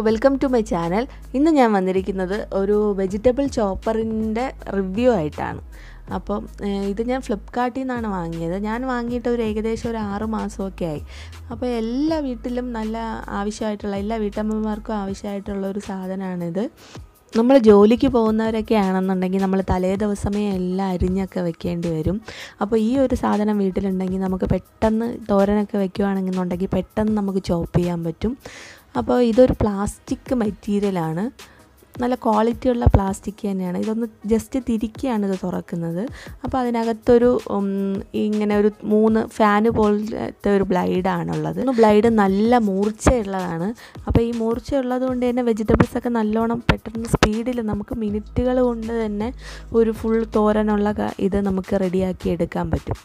Welcome to my channel. ഇന്ന് ഞാൻ വന്നിരിക്കുന്നത് ഒരു വെജിറ്റബിൾ ചോപ്പറിൻ്റെ റിവ്യൂ ആയിട്ടാണ്. അപ്പം ഇത് ഞാൻ ഫ്ലിപ്കാർട്ടിൽ നിന്നാണ് വാങ്ങിയത്. ഞാൻ വാങ്ങിയിട്ട് ഏകദേശം ഒരു 6 മാസമൊക്കെ ആയി. അപ്പോൾ എല്ലാ വീട്ടിലും നല്ല ആവശ്യമായിട്ടുള്ള എല്ലാ വീട്ടമ്മമാർക്കും ആവശ്യമായിട്ടുള്ള ഒരു സാധനമാണിത്. നമ്മൾ ജോലിക്ക് പോകുന്നവരൊക്കെ ആണെന്നുണ്ടെങ്കിൽ നമ്മൾ തലേ ദിവസമേ എല്ലാം അരിഞ്ഞൊക്കെ വെക്കേണ്ടി വരും. അപ്പോൾ ഈ ഒരു സാധനം വീട്ടിലുണ്ടെങ്കിൽ നമുക്ക് പെട്ടെന്ന് തോരനൊക്കെ വെക്കുകയാണെന്നുണ്ടെങ്കിൽ പെട്ടെന്ന് നമുക്ക് ചോപ്പ് ചെയ്യാൻ പറ്റും. അപ്പോൾ ഇതൊരു പ്ലാസ്റ്റിക് മെറ്റീരിയലാണ്, നല്ല ക്വാളിറ്റിയുള്ള പ്ലാസ്റ്റിക് തന്നെയാണ്. ഇതൊന്ന് ജസ്റ്റ് തിരിക്കുകയാണ് ഇത് തുറക്കുന്നത്. അപ്പോൾ അതിനകത്തൊരു ഇങ്ങനെ ഒരു 3 ഫാന് പോലത്തെ ഒരു ബ്ലൈഡാണുള്ളത്. ബ്ലൈഡ് നല്ല മൂർച്ചയുള്ളതാണ്. അപ്പോൾ ഈ മൂർച്ചയുള്ളത് കൊണ്ട് തന്നെ വെജിറ്റബിൾസൊക്കെ നല്ലോണം പെട്ടെന്ന് സ്പീഡിൽ നമുക്ക് മിനിറ്റുകൾ കൊണ്ട് തന്നെ ഒരു ഫുൾ തോരനുള്ള ഇത് നമുക്ക് റെഡിയാക്കി എടുക്കാൻ പറ്റും.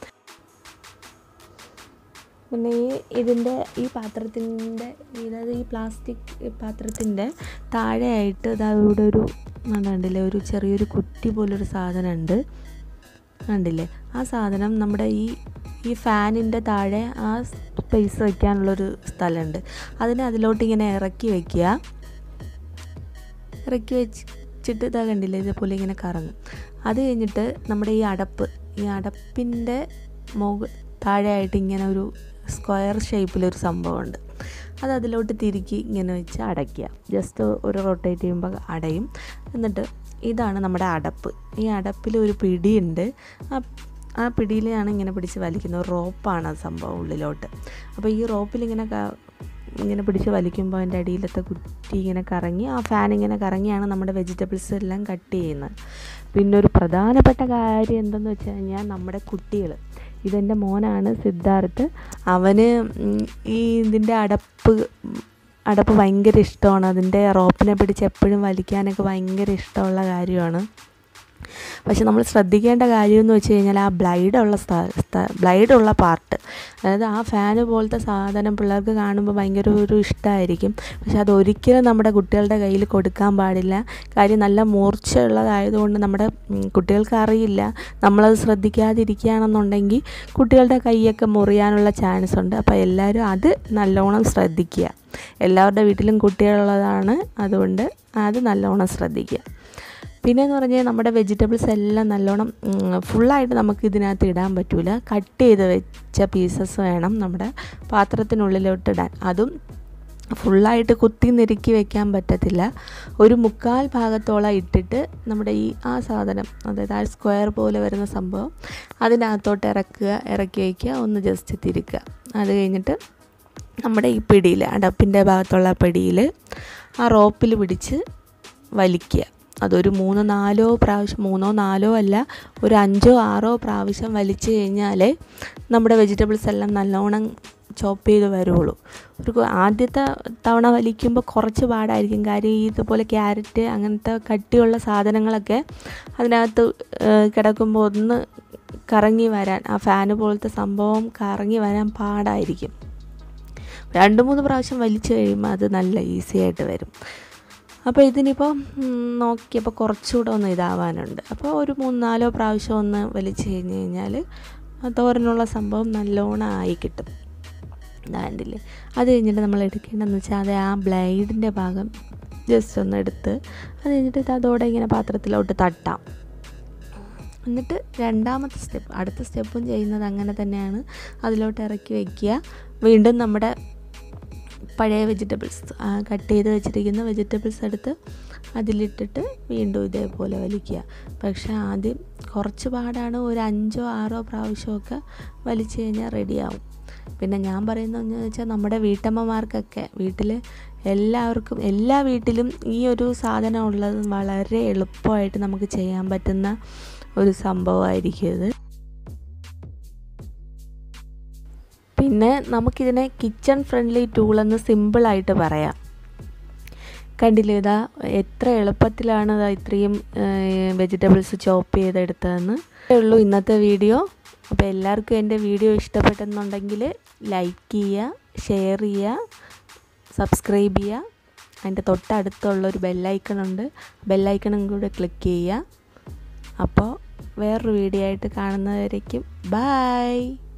പിന്നെ ഈ പാത്രത്തിൻ്റെ അതായത് ഈ പ്ലാസ്റ്റിക് പാത്രത്തിൻ്റെ താഴെയായിട്ട് ഇവിടെ ഒരു കണ്ടില്ലേ, ഒരു ചെറിയൊരു കുറ്റി പോലൊരു സാധനമുണ്ട്, കണ്ടില്ലേ? ആ സാധനം നമ്മുടെ ഈ ഫാനിൻ്റെ താഴെ ആ സ്പേസ് വയ്ക്കാനുള്ളൊരു സ്ഥലമുണ്ട്. അതിലോട്ട് ഇങ്ങനെ ഇറക്കി വെച്ചിട്ട് ഇതാ കണ്ടില്ലേ, ഇതേപോലെ ഇങ്ങനെ കറങ്ങും. അത് കഴിഞ്ഞിട്ട് നമ്മുടെ ഈ അടപ്പിൻ്റെ താഴെയായിട്ട് ഇങ്ങനെ ഒരു സ്ക്വയർ ഷേപ്പിലൊരു സംഭവമുണ്ട്. അതിലോട്ട് തിരുക്കി ഇങ്ങനെ വെച്ച് അടയ്ക്കുക. ജസ്റ്റ് ഒരു റൊട്ടേറ്റ് ചെയ്യുമ്പോൾ അടയും. എന്നിട്ട് ഇതാണ് നമ്മുടെ അടപ്പ്. ഈ അടപ്പിൽ ഒരു പിടിയുണ്ട്. ആ പിടിയിലാണ് ഇങ്ങനെ പിടിച്ച് വലിക്കുന്നത്. ഒരു റോപ്പാണ് ആ സംഭവം ഉള്ളിലോട്ട്. അപ്പോൾ ഈ റോപ്പിൽ ഇങ്ങനെ പിടിച്ച് വലിക്കുമ്പോൾ അതിൻ്റെ അടിയിലത്തെ കുറ്റി ഇങ്ങനെ കറങ്ങി ആ ഫാൻ ഇങ്ങനെ കറങ്ങിയാണ് നമ്മുടെ വെജിറ്റബിൾസ് എല്ലാം കട്ട് ചെയ്യുന്നത്. പിന്നെ ഒരു പ്രധാനപ്പെട്ട കാര്യം എന്തെന്ന് വെച്ച് കഴിഞ്ഞാൽ നമ്മുടെ കുട്ടികൾ, ഇതെൻ്റെ മോനാണ് സിദ്ധാർത്ഥ്. അവന് ഇതിൻ്റെ അടപ്പ് ഭയങ്കര ഇഷ്ടമാണ്. അതിൻ്റെ റോപ്പിനെ പിടിച്ച് എപ്പോഴും വലിക്കാനൊക്കെ ഭയങ്കര ഇഷ്ടമുള്ള കാര്യമാണ്. പക്ഷെ നമ്മൾ ശ്രദ്ധിക്കേണ്ട കാര്യം എന്ന് വെച്ച് കഴിഞ്ഞാൽ ആ ബ്ലൈഡുള്ള പാർട്ട്, അതായത് ആ ഫാന് പോലത്തെ സാധനം പിള്ളേർക്ക് കാണുമ്പോൾ ഭയങ്കര ഒരു ഇഷ്ടമായിരിക്കും. പക്ഷെ അതൊരിക്കലും നമ്മുടെ കുട്ടികളുടെ കയ്യിൽ കൊടുക്കാൻ പാടില്ല. കാര്യം നല്ല മൂർച്ചയുള്ളതായതുകൊണ്ട് നമ്മുടെ കുട്ടികൾക്ക് അറിയില്ല. നമ്മളത് ശ്രദ്ധിക്കാതിരിക്കുകയാണെന്നുണ്ടെങ്കിൽ കുട്ടികളുടെ കൈയൊക്കെ മുറിയാനുള്ള ചാൻസ് ഉണ്ട്. അപ്പോൾ എല്ലാവരും അത് നല്ലോണം ശ്രദ്ധിക്കുക. എല്ലാവരുടെ വീട്ടിലും കുട്ടികളുള്ളതാണ്, അതുകൊണ്ട് അത് നല്ലോണം ശ്രദ്ധിക്കുക. പിന്നെയെന്ന് പറഞ്ഞാൽ നമ്മുടെ വെജിറ്റബിൾസ് എല്ലാം നല്ലോണം ഫുള്ളായിട്ട് നമുക്ക് ഇതിനകത്ത് ഇടാൻ പറ്റില്ല. കട്ട് ചെയ്ത് വെച്ച പീസസ് വേണം നമ്മുടെ പാത്രത്തിനുള്ളിലോട്ട് ഇടാൻ. അതും ഫുള്ളായിട്ട് കുത്തി നിരുക്കി വെക്കാൻ പറ്റത്തില്ല. ഒരു 1/4 ഭാഗത്തോളം ഇട്ടിട്ട് നമ്മുടെ ആ സാധനം, അതായത് ആ സ്ക്വയർ പോലെ വരുന്ന സംഭവം അതിനകത്തോട്ട് ഇറക്കി വയ്ക്കുക, ഒന്ന് ജസ്റ്റ് തിരുക്കുക. അത് കഴിഞ്ഞിട്ട് നമ്മുടെ ഈ പിടിയിൽ, അടപ്പിൻ്റെ ഭാഗത്തുള്ള പിടിയിൽ ആ റോപ്പിൽ പിടിച്ച് വലിക്കുക. അതൊരു 3-4 പ്രാവശ്യം, 3-4 അല്ല, ഒരു 5-6 പ്രാവശ്യം വലിച്ചു കഴിഞ്ഞാലേ നമ്മുടെ വെജിറ്റബിൾസ് എല്ലാം നല്ലോണം ചോപ്പ് ചെയ്ത് വരുള്ളൂ. ആദ്യത്തെ തവണ വലിക്കുമ്പോൾ കുറച്ച് പാടായിരിക്കും. കാര്യം ഇതുപോലെ ക്യാരറ്റ് അങ്ങനത്തെ കട്ടിയുള്ള സാധനങ്ങളൊക്കെ അതിനകത്ത് കിടക്കുമ്പോൾ ഒന്ന് കറങ്ങി വരാൻ, ആ ഫാന് പോലത്തെ സംഭവം കറങ്ങി വരാൻ പാടായിരിക്കും. 2-3 പ്രാവശ്യം വലിച്ചു കഴിയുമ്പോൾ അത് നല്ല ഈസി ആയിട്ട് വരും. അപ്പോൾ ഇതിനിപ്പോൾ നോക്കിയപ്പോൾ കുറച്ചുകൂടെ ഒന്ന് ഇതാവാനുണ്ട്. അപ്പോൾ ഒരു 3-4 പ്രാവശ്യം ഒന്ന് വലിച്ചു കഴിഞ്ഞാൽ തോരനുള്ള സംഭവം നല്ലോണം ആയി കിട്ടും. ഇതാണ്ടില്ലേ. അത് കഴിഞ്ഞിട്ട് നമ്മൾ എടുക്കേണ്ടതെന്ന് വെച്ചാൽ അത് ആ ബ്ലൈഡിൻ്റെ ഭാഗം ജസ്റ്റ് ഒന്ന് എടുത്ത് അത് കഴിഞ്ഞിട്ട് അതോടെ ഇങ്ങനെ പാത്രത്തിലോട്ട് തട്ടാം. എന്നിട്ട് അടുത്ത സ്റ്റെപ്പും ചെയ്യുന്നത് അങ്ങനെ തന്നെയാണ്. അതിലോട്ട് ഇറക്കി വയ്ക്കുക. വീണ്ടും നമ്മുടെ പഴയ വെജിറ്റബിൾസ്, കട്ട് ചെയ്ത് വെച്ചിരിക്കുന്ന വെജിറ്റബിൾസ് എടുത്ത് അതിലിട്ടിട്ട് വീണ്ടും ഇതേപോലെ വലിക്കുക. പക്ഷേ ആദ്യം കുറച്ച് പാടാണ്. ഒരു 5-6 പ്രാവശ്യമൊക്കെ വലിച്ചു കഴിഞ്ഞാൽ റെഡിയാവും. പിന്നെ ഞാൻ പറയുന്നതെന്ന് വെച്ചാൽ നമ്മുടെ വീട്ടമ്മമാർക്കൊക്കെ എല്ലാവർക്കും എല്ലാ വീട്ടിലും ഈ ഒരു സാധനം ഉള്ളത് വളരെ എളുപ്പമായിട്ട് നമുക്ക് ചെയ്യാൻ പറ്റുന്ന ഒരു സംഭവമായിരിക്കും ഇത്. പിന്നെ നമുക്കിതിനെ കിച്ചൺ ഫ്രണ്ട്ലി ടൂളെന്ന് സിമ്പിളായിട്ട് പറയാം. കണ്ടില്ലേ, ഇതാ എത്ര എളുപ്പത്തിലാണ് ഇത്രയും വെജിറ്റബിൾസ് ചോപ്പ് ചെയ്തെടുത്തതെന്ന്. ഇത്രയേ ഉള്ളൂ ഇന്നത്തെ വീഡിയോ. അപ്പോൾ എല്ലാവർക്കും എൻ്റെ വീഡിയോ ഇഷ്ടപ്പെട്ടെന്നുണ്ടെങ്കിൽ ലൈക്ക് ചെയ്യുക, ഷെയർ ചെയ്യുക, സബ്സ്ക്രൈബ് ചെയ്യുക. അതിൻ്റെ തൊട്ടടുത്തുള്ളൊരു ബെല്ലൈക്കണുണ്ട്, ബെല്ലൈക്കണും കൂടെ ക്ലിക്ക് ചെയ്യുക. അപ്പോൾ വേറൊരു വീഡിയോ ആയിട്ട് കാണുന്നവരേക്കും ബൈ.